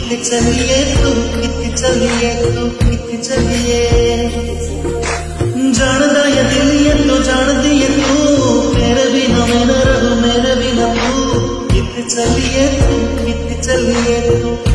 चलिए तू कित चलिए जानदा ये दिल ये तो जान दिए तू तेरे बिना मैं न रहूं मेरे बिना तू कित चलिए तू